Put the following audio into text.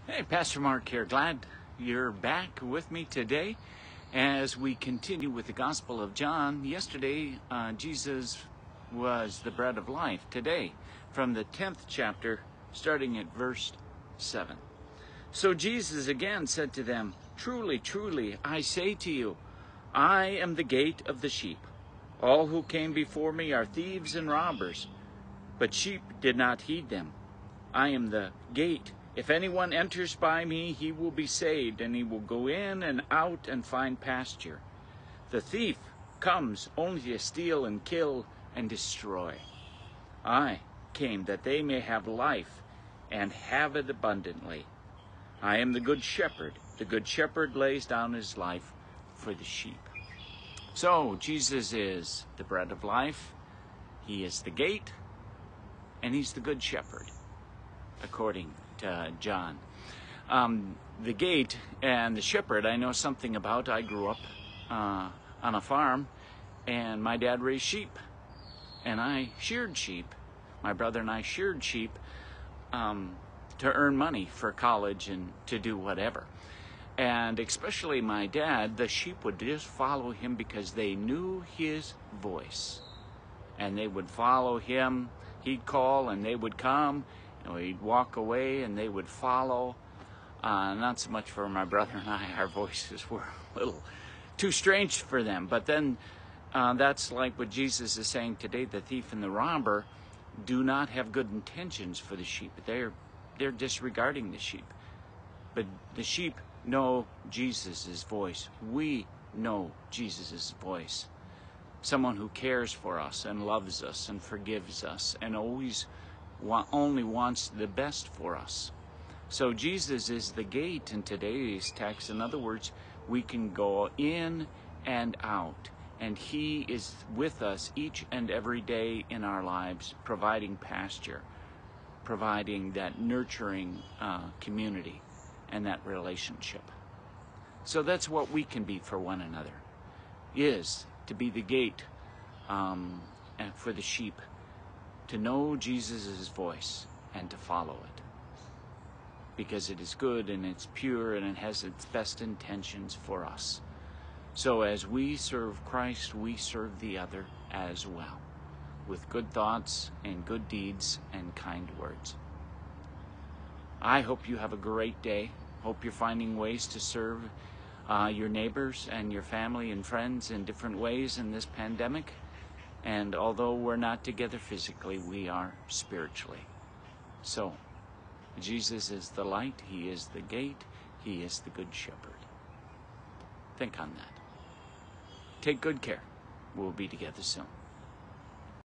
Hey, Pastor Mark here. Glad you're back with me today as we continue with the Gospel of John. Yesterday, Jesus was the bread of life. Today, from the 10th chapter, starting at verse 7. So Jesus again said to them, "Truly, truly, I say to you, I am the gate of the sheep. All who came before me are thieves and robbers, but sheep did not heed them. I am the gate. If anyone enters by me, he will be saved, and he will go in and out and find pasture. The thief comes only to steal and kill and destroy. I came that they may have life and have it abundantly. I am the good shepherd. The good shepherd lays down his life for the sheep." So Jesus is the bread of life. He is the gate, and he's the good shepherd, according to John. The gate and the shepherd I know something about. I grew up on a farm, and my dad raised sheep, and I sheared sheep. My brother and I sheared sheep to earn money for college and to do whatever. And especially my dad, the sheep would just follow him because they knew his voice. And they would follow him. He'd call and they would come. And we'd walk away and they would follow. Not so much for my brother and I. Our voices were a little too strange for them. But then that's like what Jesus is saying today. The thief and the robber do not have good intentions for the sheep. They're disregarding the sheep. But the sheep know Jesus' voice. We know Jesus' voice. Someone who cares for us and loves us and forgives us and always only wants the best for us. So Jesus is the gate in today's text. In other words, we can go in and out, and he is with us each and every day in our lives, providing pasture, providing that nurturing community and that relationship. So that's what we can be for one another, is to be the gate and for the sheep, to know Jesus' voice and to follow it, because it is good and it's pure and it has its best intentions for us. So as we serve Christ, we serve the other as well, with good thoughts and good deeds and kind words. I hope you have a great day. Hope you're finding ways to serve your neighbors and your family and friends in different ways in this pandemic. And although we're not together physically, we are spiritually. So, Jesus is the light. He is the gate. He is the good shepherd. Think on that. Take good care. We'll be together soon.